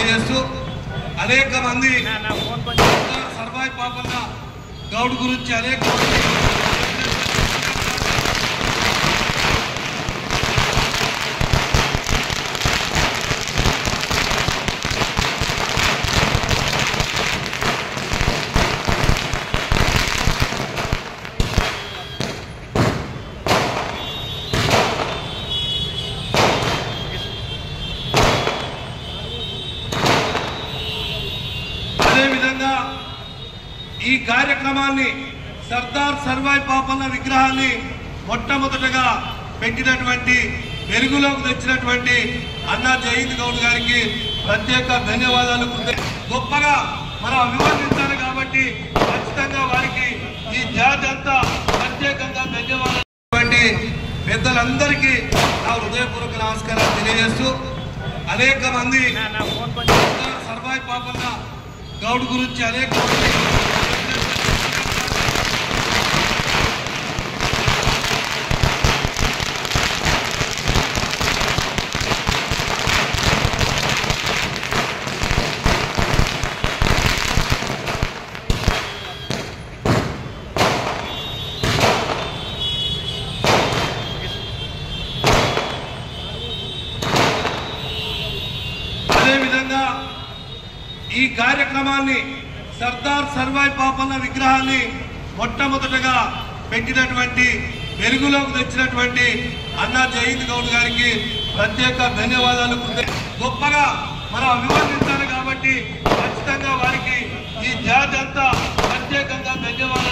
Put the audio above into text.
తెలియజేస్తూ అనేక మంది సర్వాయి పాపన్న గౌడ్ గురించి అనేక మంది అదేవిధంగా ఈ కార్యక్రమాన్ని సర్దార్ సర్వాయి పాపన్న విగ్రహాన్ని మొట్టమొదటగా పెట్టినటువంటి వెలుగులోకి తెచ్చినటువంటి అన్నా జయంత్ గౌడ్ గారికి ప్రత్యేక ధన్యవాదాలు. గొప్పగా మనం అభివర్ణించాలి కాబట్టి ఖచ్చితంగా వారికి ఈ జాతి అంతా ప్రత్యేకంగా ధన్యవాదాలు. పెద్దలందరికీ నా హృదయపూర్వక నమస్కారాలు తెలియజేస్తూ అనేక మంది సర్వాయి పాపన్న గౌడ్ గురించి అనేక మంది అదేవిధంగా ఈ కార్యక్రమాన్ని సర్దార్ సర్వాయి పాపన్న విగ్రహాన్ని మొట్టమొదటగా పెట్టినటువంటి వెలుగులోకి తెచ్చినటువంటి అన్నా జయంత్ గౌడ్ గారికి ప్రత్యేక ధన్యవాదాలు. గొప్పగా మనం అభివర్ణించాలి కాబట్టి ఖచ్చితంగా వారికి ఈ జాతి అంతా ప్రత్యేకంగా ధన్యవాదాలు.